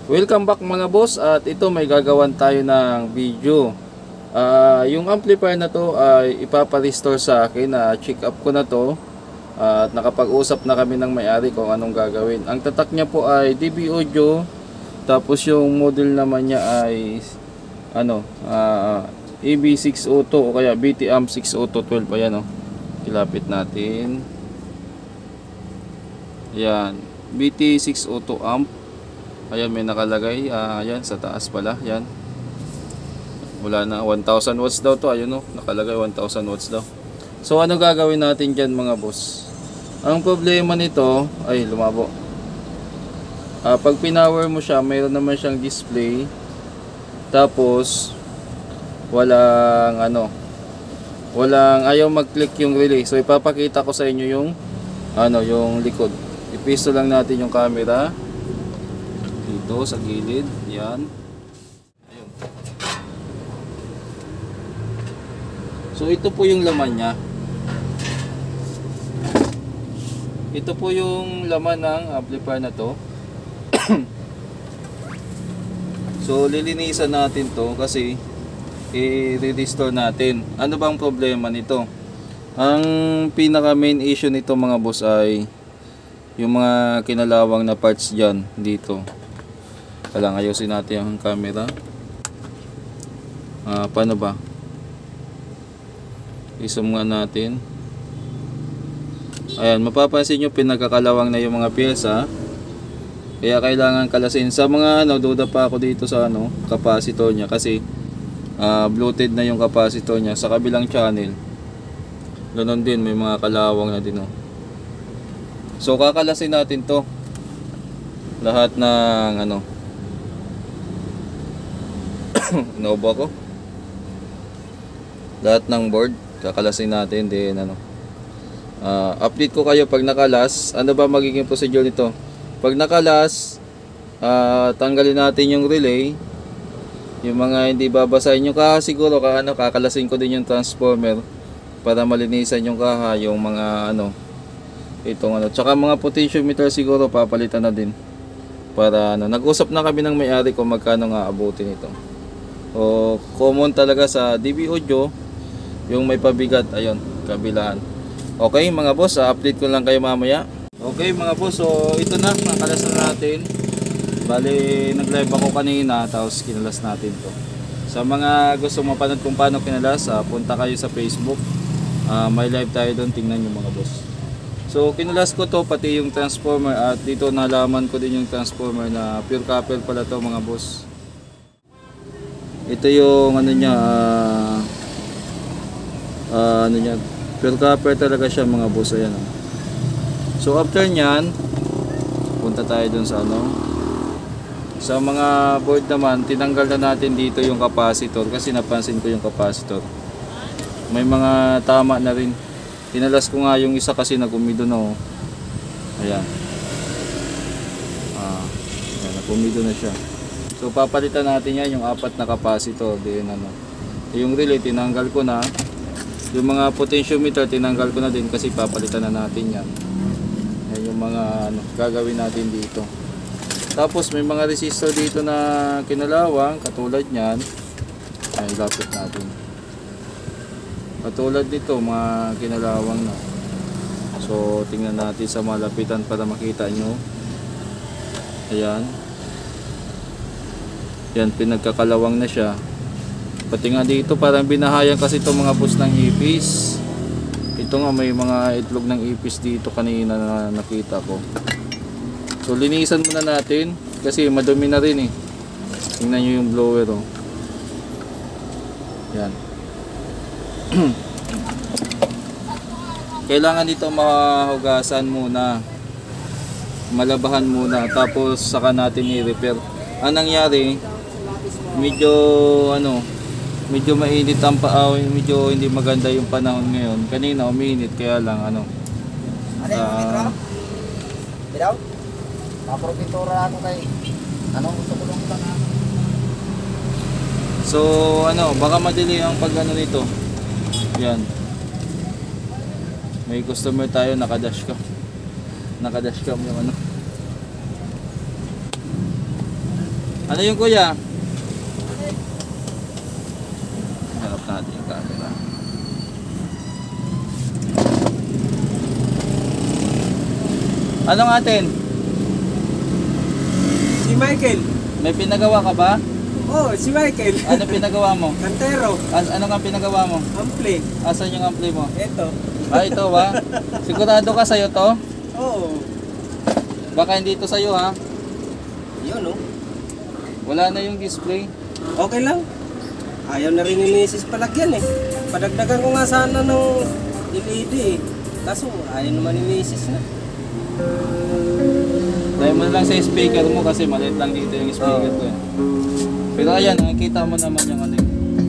Welcome back mga boss, at ito may gagawan tayo ng video. Yung amplifier na to ay ipapa-restore sa akin. Check up ko na to at nakapag-usap na kami ng may-ari kung anong gagawin. Ang tatak niya po ay DB Audio, tapos yung model naman niya ay EB602 o kaya BTAM 60212. Ayan, kilapit natin. Ayan, BT602 amp. Ayan, may nakalagay. Ayan, sa taas pala. Ayan. Wala na. 1000 watts daw to. Ayun, nakalagay 1000 watts daw. So, ano gagawin natin dyan mga boss? Ang problema nito, ay lumabo. Pag pinower mo siya, mayroon naman siyang display. Tapos, walang ayaw mag-click yung relay. So, ipapakita ko sa inyo yung yung likod. Ipisto lang natin yung camera dito sa gilid. Yan. Ayun. So ito po yung laman nya. Ito po yung laman ng amplifier na to. So lilinisan natin to kasi i-restore natin. Ano bang problema nito? Ang pinaka main issue nito mga boss ay yung mga kinalawang na parts dyan dito. Kailangan ayusin natin ang camera. Paano ba? I-zoom nga natin. Ayan, mapapansin nyo pinagkakalawang na yung mga pyesa. Kaya kailangan kalasin. Sa mga duda pa ako dito sa capacitor nya kasi bloated na yung capacitor nya sa kabilang channel. Ganon din, may mga kalawang na din. So kakalasin natin to. Lahat ng Nova ko. Lahat ng board kakalasin natin din update ko kayo pag nakalas. Ano ba magiging procedure nito? Pag nakalas, tanggalin natin yung relay. Yung mga hindi babasahin yung kaha siguro, kakalasin ko din yung transformer para malinisan yung kaha, yung mga tsaka mga potentiometer siguro papalitan na din. Para nag-usap na kami ng may-ari kung magkano nga abutin ito. O common talaga sa DB Audio yung may pabigat. Ayun, kabilaan. Okay mga boss, update ko lang kayo mamaya. Okay mga boss, so ito na, nakalas na natin. Bali nag-live ako kanina, tapos kinalas natin to. Sa mga gusto mapanood kung paano kinalas, punta kayo sa Facebook. May live tayo doon, tingnan nyo mga boss. So kinalas ko to, pati yung transformer, at dito nalaman ko din yung transformer na pure copper pala to mga boss. Ito yung pure copper talaga siya mga boss. Ayan. So after nyan, punta tayo dun sa sa mga board naman, tinanggal na natin dito yung capacitor kasi napansin ko yung capacitor may mga tama na rin. Tinalas ko nga yung isa kasi nagumido na. Ayan. Ayan, nagumido na siya. So papalitan natin yan, yung 4 na capacitor. Then yung relay tinanggal ko na. Yung mga potentiometer tinanggal ko na din kasi papalitan na natin yan. Yan yung mga gagawin natin dito. Tapos may mga resistor dito na kinalawang katulad nyan. Ay, lapit natin. Katulad dito mga kinalawang na. So tingnan natin sa malapitan para makita nyo. Ayan. Yan, pinagkakalawang na siya. Pati nga dito parang binahayan kasi itong mga bus ng ipis. Ito nga may mga itlog ng ipis dito kanina na nakita ko. So linisan muna natin kasi madumi na rin Tingnan nyo yung blower Yan. Kailangan dito mahugasan muna, malabahan muna, tapos saka natin i-repair. Ang nangyari, medyo mainit ang medyo hindi maganda yung panahon ngayon. Kanina uminit kaya lang Bilaw? Papropitora ako kay gusto ko lang So baka madali ang nito. Yan. May customer tayo, naka-dashcam yung Ano yung kuya? Harap natin yung camera. Anong atin? Si Michael. May pinagawa ka ba? Oh, si Michael. Ano pinagawa mo? Kantero. Ano nga pinagawa mo? Ampli. Asan yung ampli mo? Ito. Ah, ito ba? Sigurado ka sa'yo to? Oo. Baka hindi to sa'yo ha? Yun oh. Wala na yung display. Okay lang. Ayaw na rin ni Mrs. palagyan eh. Padagdagan ko nga sana ng LED eh. Kaso ayaw naman ni Mrs. na. Try mo na lang sa speaker mo kasi maliit lang dito yung speaker ko eh. Pero ayan, nakikita mo naman yung ano.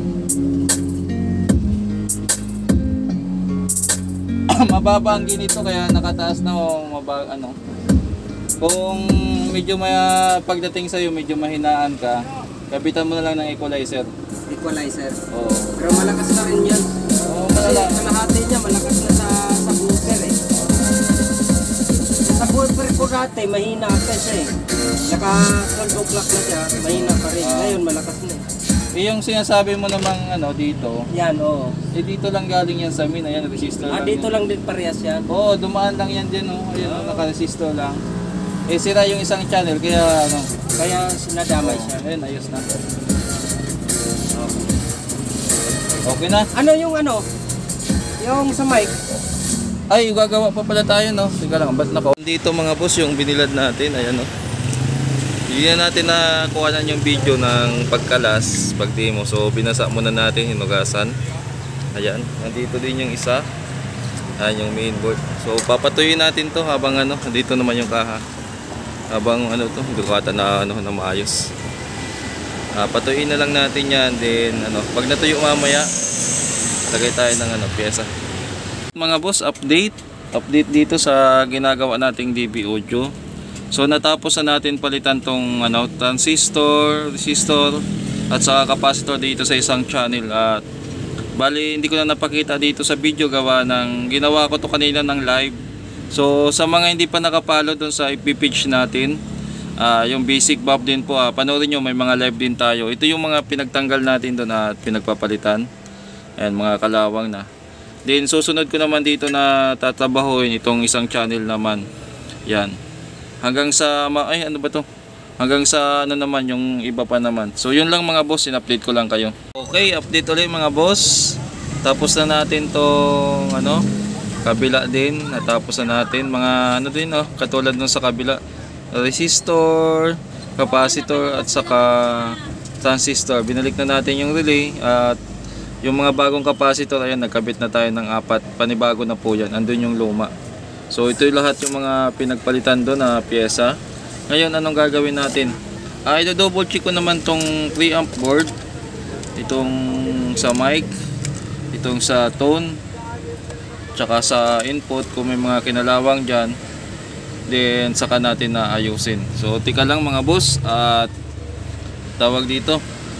Mababa ang ginito kaya nakataas na o ano. Kung medyo pagdating sa'yo medyo mahinaan ka, kapitan mo na lang ng equalizer. Equalizer. Oo. Pero malakas na rin yan. Oo, Kasi malala. kalahati niya malakas na sa booper eh. Sa booper ko dati, mahina pa siya eh. Naka 12 o'clock na siya, mahina pa rin. Ngayon malakas na eh. Eh, yung sinasabi mo namang ano dito, Yan oo. dito lang galing yan sa min, ayan, resistor lang. Dito yan. lang din parehas yan. Oo, dumaan lang yan din, oh. Ayan, naka-resistor lang. Eh, sira yung isang channel, kaya ano. Kaya sinadamay siya. Ayun, ayos na. Okay na. Ano yung ano? Yung sa mic? Ay, gagawa pa pala tayo, no? Teka lang, ba't naka dito mga boss yung binilad natin, ayan, no? Hindi na natin nakuhanan yung video ng pagkalas, pag-demo. So, binasa muna natin, hinugasan. Ayan, nandito din yung isa. Ayan yung mainboard. So, papatuyin natin to habang ano, dito naman yung kaha. Habang ano to, dukatan na ano na maayos. Patuyin na lang natin yan, then ano, pag natuyo mamaya, lagay tayo ng ano, pyesa. Mga boss, update dito sa ginagawa nating DB Audio. So natapos na natin palitan tong ano, transistor, resistor at saka capacitor dito sa isang channel. At bali hindi ko na napakita dito sa video gawa ng ginawa ko to kanina ng live. So sa mga hindi pa nakapalo doon sa FB page natin, yung basic buff din po, panoorin nyo, may mga live din tayo. Ito yung mga pinagtanggal natin doon at pinagpapalitan. Ayan, mga kalawang na. Then susunod ko naman dito na tatabahuin itong isang channel naman. Yan. Hanggang sa ay ano ba to? Hanggang sa ano naman yung iba pa naman. So yun lang mga boss, in-update ko lang kayo. Okay, update ulit mga boss. Tapos na natin tong ano, kabila din. Natapos na natin mga ano din oh, katulad nung sa kabila. Resistor, capacitor at saka transistor. Binalik na natin yung relay at yung mga bagong capacitor, ayan, nagkabit na tayo ng 4. Panibago na po yan. Andun yung luma. So ito yung lahat yung mga pinagpalitan doon na pyesa. Ngayon anong gagawin natin? I-double check ko naman tong preamp board. Itong sa mic, itong sa tone, tsaka sa input kung may mga kinalawang dyan. Then saka natin na ayusin. So tika lang mga boss, at tawag dito,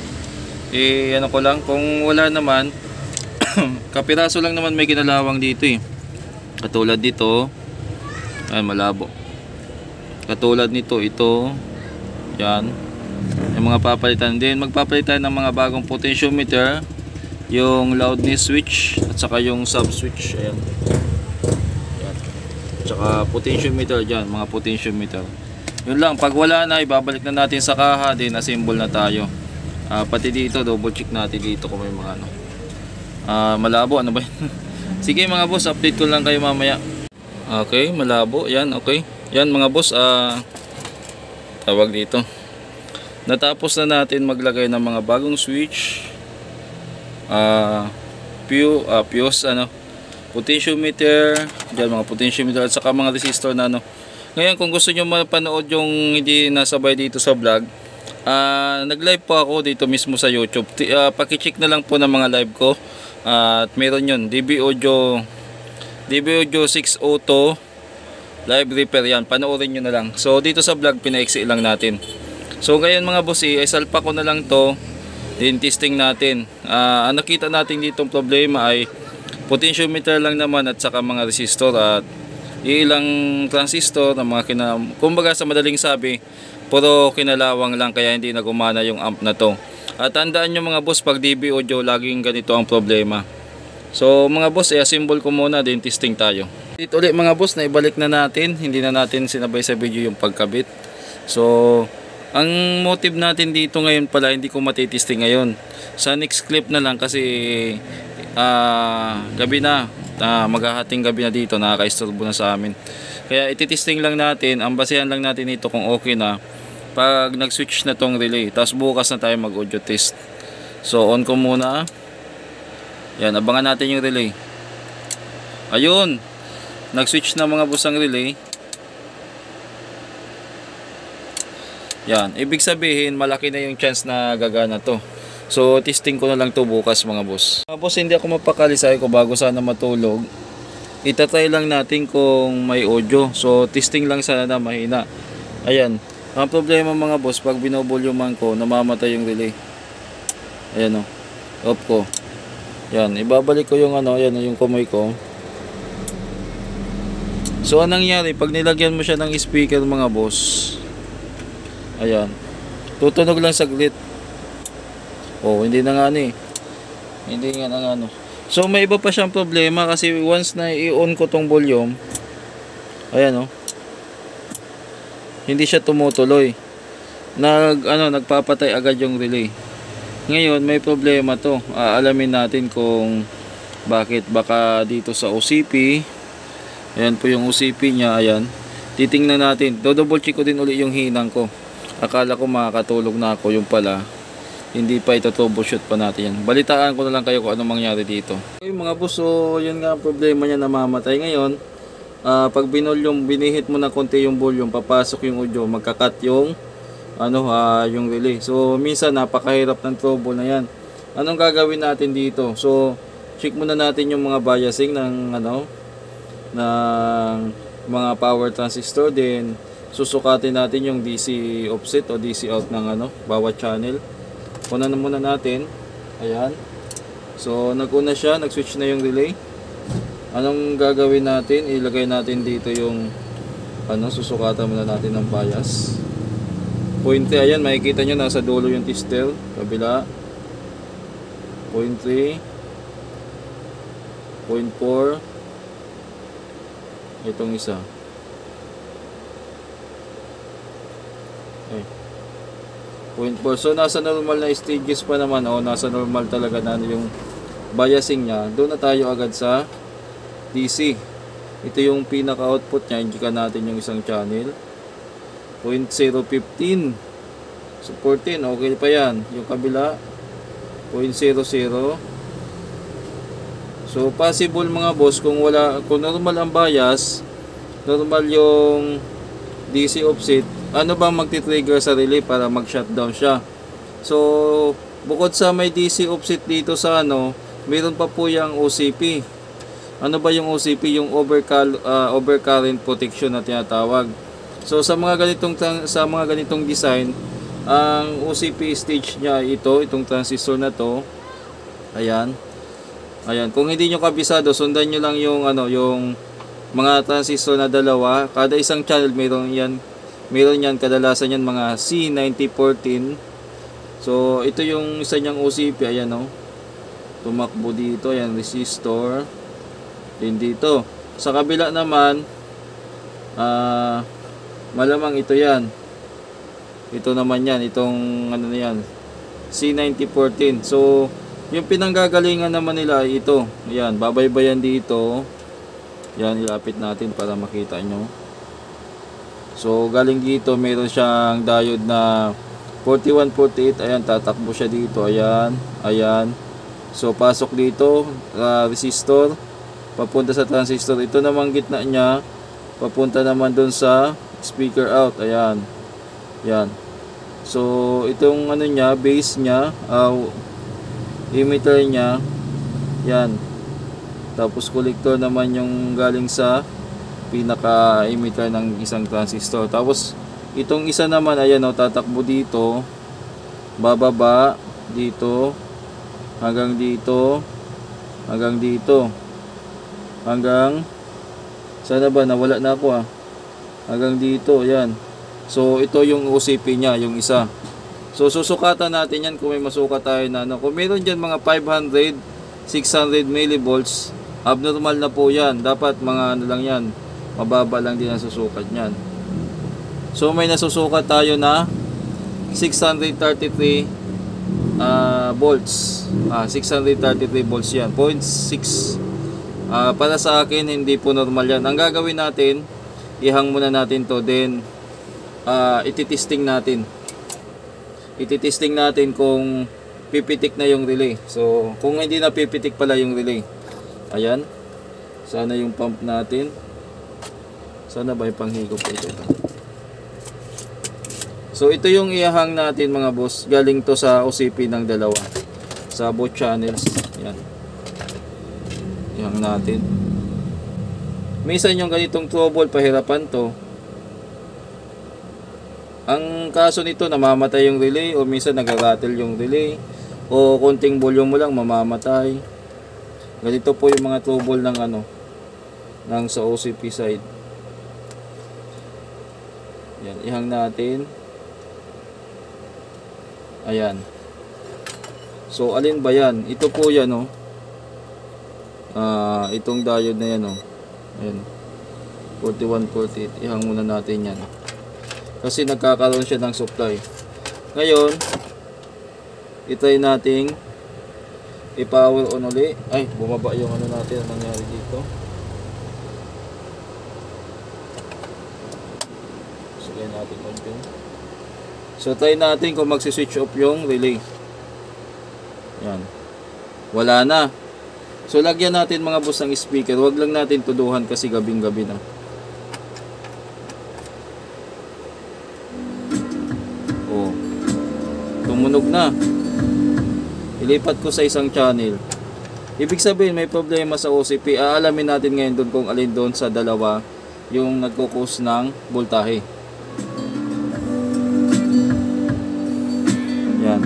ano ko lang, kung wala naman kapiraso lang naman may kinalawang dito eh. Katulad dito, ay malabo. Katulad nito, ito, yan, yung mga papalitan din. Magpapalitan ng mga bagong potentiometer, yung loudness switch at saka yung sub switch, ayan. Tsaka potentiometer dyan, mga potentiometer. Yun lang, pag wala na, ibabalik na natin sa kaha, din assemble na tayo. Pati dito, double check natin dito kung may mga ano. Malabo, ano ba yun? Sige mga boss, update ko lang kayo mamaya. Okay, malabo, yan, okay. Yan mga boss, tawag dito. Natapos na natin maglagay ng mga bagong switch. Fuse, ano, potentiometer, dyan mga potentiometer at saka mga resistor na ano. Ngayon kung gusto nyo mapanood yung hindi nasabay dito sa vlog, nag-live po ako dito mismo sa YouTube. Paki-check na lang po ng mga live ko. At meron yun, DB Audio 602 live repair, yan, panoorin nyo na lang. So dito sa vlog pinaiksi lang natin. So ngayon mga boss, isalpa ko na lang to, din testing natin. Ang nakita natin ditong problema ay potentiometer lang naman at saka mga resistor at ilang transistor na mga kumbaga sa madaling sabi, puro kinalawang lang kaya hindi na gumana yung amp na to. At tandaan nyo mga boss, pag DB audio laging ganito ang problema. So mga boss, i-assemble ko muna, din testing tayo. Dito ulit mga boss, na ibalik na natin, hindi na natin sinabay sa video yung pagkabit. So ang motive natin dito ngayon pala, hindi ko matitesting ngayon. Sa next clip na lang kasi gabi na, maghahating gabi na dito, nakaka-istorbo na sa amin. Kaya ititesting lang natin, ang basehan lang natin ito kung okay na pag nag-switch na tong relay. Tapos bukas na tayo mag-audio test. So on ko muna. Yan, abangan natin yung relay. Ayun, nag-switch na mga boss ang relay. Yan, ibig sabihin malaki na yung chance na gagana to. So testing ko na lang to bukas mga boss. Mga boss, hindi ako mapakali, sabi ko bago sana matulog, itatry lang natin kung may audio. So testing lang sana na mahina. Ayan, ang problema mga boss, pag binovoluman ko, namamatay yung relay. Ayan o, off ko. Yan, ibabalik ko yung yan yung kamay ko. So anong nangyari, pag nilagyan mo siya ng speaker mga boss, ayan, tutunog lang saglit. Oh, hindi na nga hindi nga na So may iba pa siyang problema kasi once na i-on ko tong volume, ayan hindi siya tumutuloy. Nagpapatay agad yung relay. Ngayon may problema to. Alamin natin kung bakit. Baka dito sa OCP. Ayan po yung OCP niya, ayan. Titingnan natin. Double check ko din ulit yung hinang ko. Akala ko makakatulog na ako, yung pala hindi pa, ito troubleshoot pa natin yan. Balitaan ko na lang kayo kung anong mangyari dito. Okay mga boss, so yun nga ang problema niya, namamatay. Ngayon pag binihit mo na konti yung volume, papasok yung audio, magkakat yung yung relay. So minsan napakahirap ng trouble na yan. Anong gagawin natin dito? So check muna natin yung mga biasing ng ng mga power transistor, din susukatin natin yung DC offset o DC out ng bawat channel. Kunan na muna natin. Ayan. So naguna siya, nag-switch na yung relay. Anong gagawin natin? Ilagay natin dito yung susukatan muna natin ng bias. 0.3, ayan, makikita nyo nasa dulo yung tester, kabila. 0.3, 0.4, itong isa. Okay. 0.4. So nasa normal na stages pa naman, nasa normal talaga na yung biasing niya. Doon na tayo agad sa DC. Ito yung pinaka-output niya. Indikan natin yung isang channel. 0.015. So 14, okay pa yan. Yung kabila 0.00. So possible mga boss, kung normal ang bias, normal yung DC offset, ano ba magti-trigger sa relay para mag-shutdown siya? So bukod sa may DC offset dito sa meron pa po yung OCP. Ano ba yung OCP? Yung overcurrent protection na tinatawag. So sa mga ganitong design, ang OCP stage niya itong transistor na to. Ayan. Ayan, kung hindi nyo kabisado, sundan nyo lang yung yung mga transistor na dalawa. Kada isang channel meron yan kadalasan yan mga C9014. So ito yung isa niyang OCP, ayan tumakbo dito, ayan, resistor. Din dito. Sa kabila naman, malamang ito yan. Ito naman yan, itong na yan, C9014. So yung pinanggagalingan naman nila ay ito. Ayan, babaybayan dito. Yan, ilapit natin para makita nyo. So galing dito, meron siyang diode na 4148. Ayan, tatakbo siya dito. Ayan, ayan. So pasok dito, resistor, papunta sa transistor. Ito namang gitna niya, papunta naman dun sa speaker out. Ayan. Yan. So itong niya, base niya, emitter niya, yan. Tapos collector naman yung galing sa pinaka emitter ng isang transistor. Tapos itong isa naman, ayan tatakbo dito, bababa dito, hanggang dito, hanggang dito, hanggang sana ba, nawala na ako hanggang dito, yan. So ito yung OCP niya, yung isa. So susukatan natin yan kung may masukat tayo na ano. Kung meron dyan mga 500, 600 millivolts, abnormal na po yan. Dapat mga ano lang yan, mababa lang din ang susukat niyan. So may nasusukat tayo na 633 volts. 633 volts yan. 0.6. Para sa akin, hindi po normal yan. Ang gagawin natin, ihang muna natin to, then ititesting natin. Ititesting natin kung pipitik na yung relay. So kung hindi na pipitik pala yung relay, ayan, sana yung pump natin, sana ba yung panghigop ito. So ito yung ihang natin mga boss, galing to sa OCP ng dalawa, sa both channels. Yan, ihang natin. Minsan yung ganitong trouble, pahirapan to. Ang kaso nito, namamatay yung relay, o minsan nag-rattle yung relay, o konting volume mo lang mamamatay. Ganito po yung mga trouble ng ano, ng sa OCP side. Yan, ihang natin. Ayan. So alin ba yan? Ito po yan, oh. Itong diode na yan, oh. Ayan. 4148. Ihang muna natin yan. Kasi nagkakaroon siya ng supply. Ngayon, itry nating i-power on uli. Ay, bumaba yung ano natin, ang nangyari dito. Sige natin konti. So try natin kung magsi-switch off yung relay. Yan. Wala na. So lagyan natin mga boss ng speaker. Huwag lang natin tuduhan kasi gabing-gabi na. Oh. Tumunog na. Ilipat ko sa isang channel. Ibig sabihin may problema sa OCP. Aalamin natin ngayon doon kung alin doon sa dalawa yung nagkukos ng voltahe. Yan.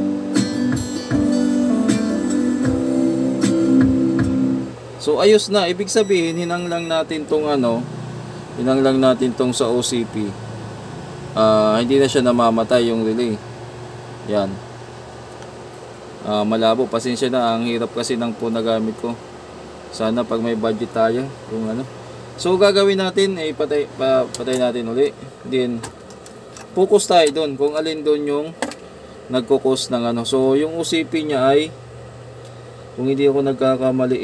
So ayos na, ibig sabihin hinang lang natin tong ano, hinang lang natin tong sa OCP. Hindi na siya namamatay yung relay. Yan. Malabo, pasensya na, ang hirap kasi ng po na gamit ko. Sana pag may budget tayo, yung ano. So gagawin natin ay patay natin uli. Then focus tayo doon kung alin doon yung nagkukos ng ano. So yung OCP niya ay, kung hindi ako nagkakamali,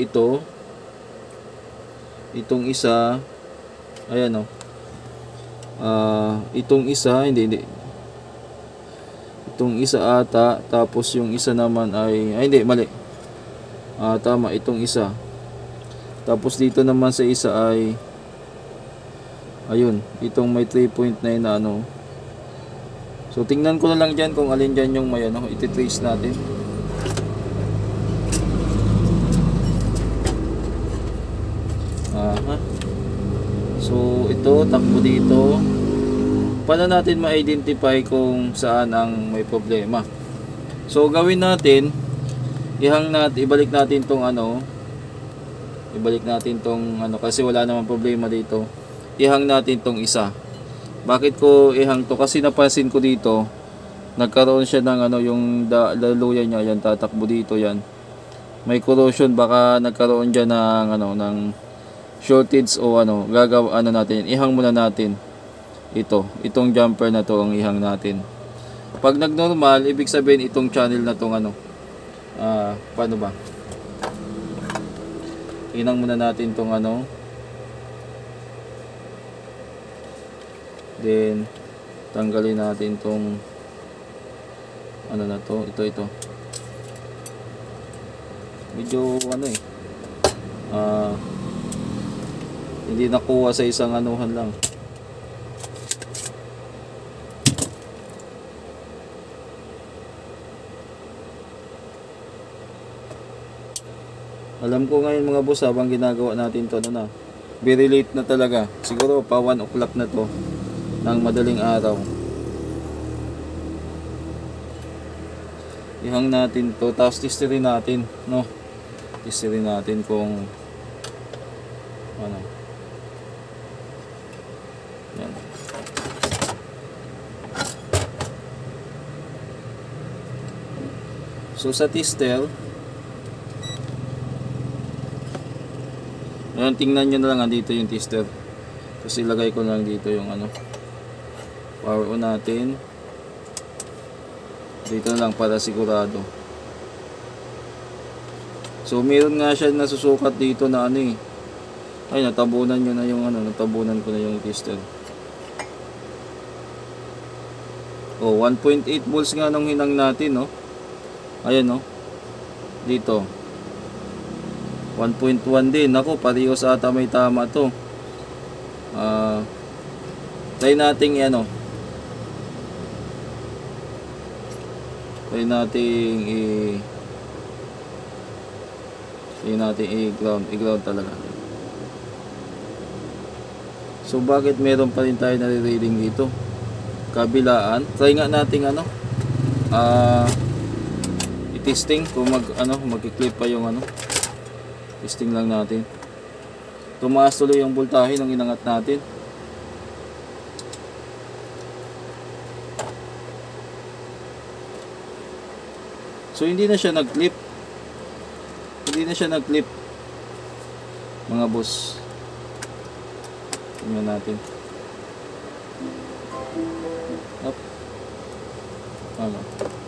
itong isa, ayan o. Itong isa, hindi. Itong isa ata, tapos yung isa naman ay hindi, mali. Tama, itong isa. Tapos dito naman sa isa ay, ayun, itong may 3.9 na ano. So tingnan ko na lang dyan kung alin dyan yung may ano, iti-trace natin. So ito, takbo dito. Paano natin ma-identify kung saan ang may problema? So gawin natin, ibalik natin tong ano, kasi wala namang problema dito. Ihang natin tong isa. Bakit ko ihang to? Kasi napansin ko dito, nagkaroon siya ng ano, yung daluyan niya, yan, tatakbo dito yan. May corrosion, baka nagkaroon diyan ng ano, ng shortage o ano, natin, ihang muna natin. Itong jumper na to ang ihang natin. Pag nagnormal, ibig sabihin itong channel na tong ano, paano ba? Inang muna natin tong ano. Then tanggalin natin tong ano na to, ito. Medyo ano hindi nakuha sa isang anuhan lang. Alam ko ngayon mga boss, habang ginagawa natin to, ano na, very late na talaga. Siguro pa 1 o'clock na to ng madaling araw. Ihang natin to, tapos testerin natin, no? Testerin natin kung ano. Yan. So sa tester, ayan, tingnan nyo na lang, dito yung tester. Tapos ilagay ko na lang dito yung ano, power on natin. Dito na lang para sigurado. So meron nga siya nasusukat dito na ano eh. Ay, natabunan nyo na yung ano, natabunan ko na yung tester. Oh, 1.8 volts nga nung hinang natin, no. Ayan, no. Dito. 1.1 din. Ako, parehas ata may tama to. Try nating ano. Try nating i-ground talaga. So bakit meron pa rin tayo nare-reading dito? Kabilaan. Try nga nating ano, i-testing kung magki-clip pa yung ano. Testing lang natin. Tumaas tuloy yung voltahe nung inangat natin. So hindi na siya nag-clip. Hindi na siya nag-clip. Mga boss. Tingnan natin. Up. Ano?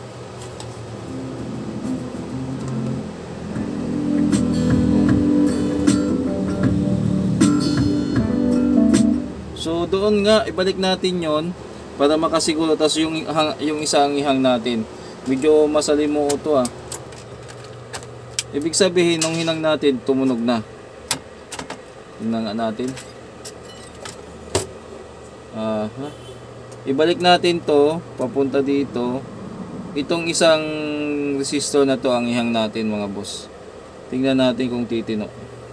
So doon nga, ibalik natin yon para makasiguro. Tapos yung isang ihang natin, medyo masalimuot to ah. Ibig sabihin, nung hinang natin, tumunog na. Hinang natin. Ibalik natin to, papunta dito. Itong isang resistor na to ang ihang natin, mga boss. Tingnan natin kung titino.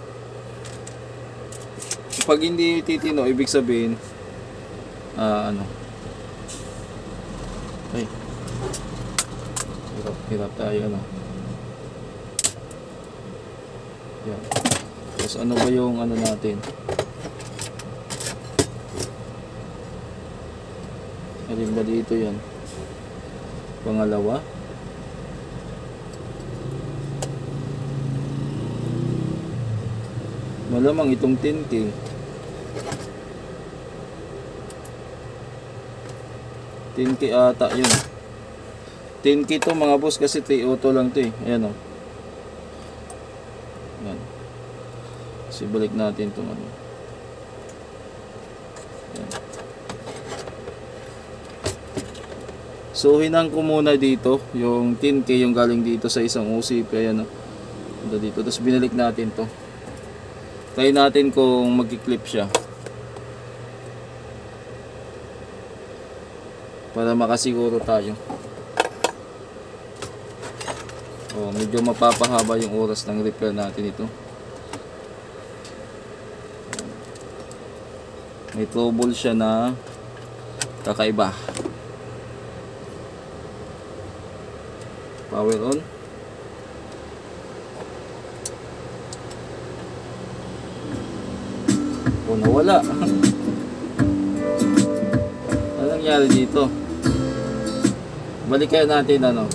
Pag hindi titino, ibig sabihin, ano. Ay. Hirap tayo, ano. Yan. Tapos ano ba yung ano natin? Alin ba dito yan? Pangalawa. Malamang itong 10K. 10K ata yun. 10K to mga boss kasi 3 auto lang to eh. Ayan o. Ayan. Kasi balik natin itong ano. Ayan. So hinang ko muna dito yung 10K yung galing dito sa isang OCP. Ayan o. Dito. Tapos binalik natin to. Try natin kung magki-clip siya. Para makasiguro tayo. Oh, medyo mapapahaba yung oras ng repair natin ito. May trouble siya na kakaiba. Power on. Oh, nawala. Ano nangyari dito? Balikan natin ano.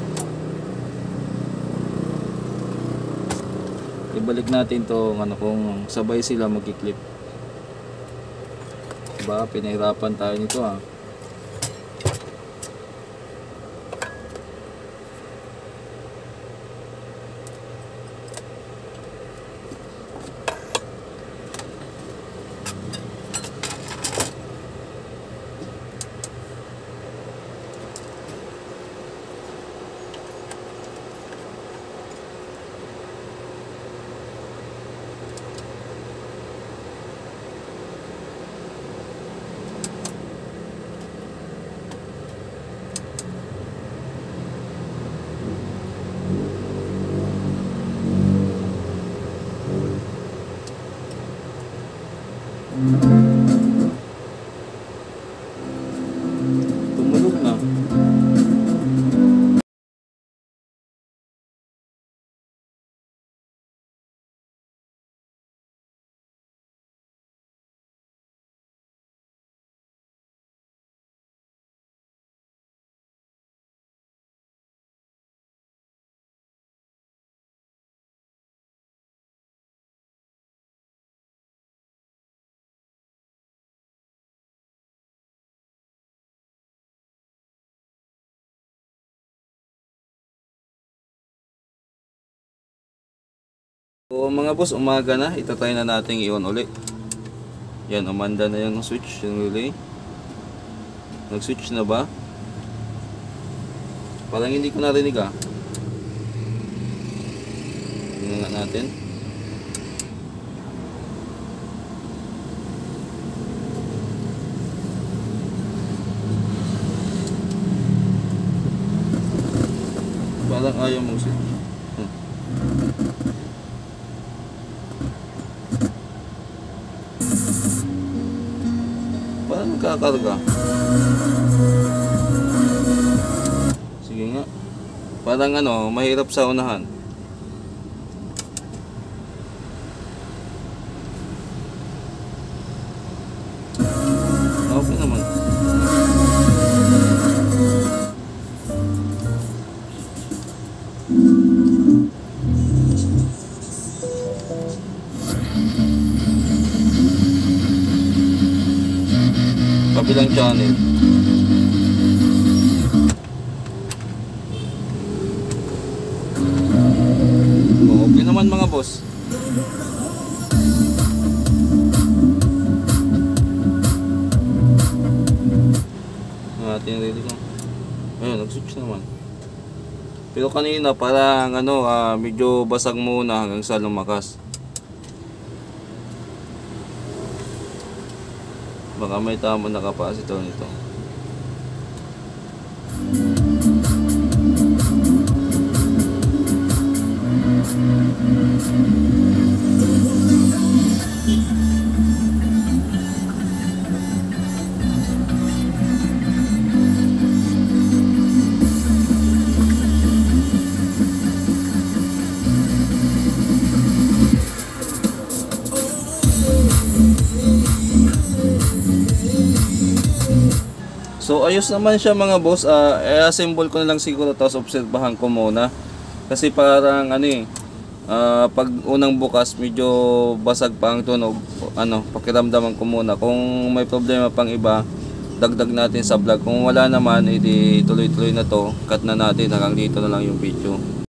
Ibalik natin to ano kung sabay sila magki-clip. Diba? Pinahirapan tayo nito ha. So mga boss, umaga na, itatry na natin i-on ulit. Yan, umanda na yung switch, yung relay. Nag-switch na ba? Parang hindi ko narinig ah. Tingnan nga natin. Parang ayaw mong switch. Parang nagkakarga. Sige nga. Parang mahirap sa unahan. Okay naman. Kabilang channel. Okay naman mga boss. Ating ready ko. Ayun, nag-switch naman. Pero kanina parang medyo basag muna hanggang sa lumakas. Baka may tama na capacitor nito. So ayos naman siya mga boss. I-assemble ko na lang siguro, tapos obserbahan ko muna. Kasi parang pag unang bukas medyo basag pa ang tunog. Pakiramdaman ko muna. Kung may problema pang iba, dagdag natin sa vlog. Kung wala naman, edi tuloy-tuloy na to. Cut na natin, hanggang dito na lang yung video.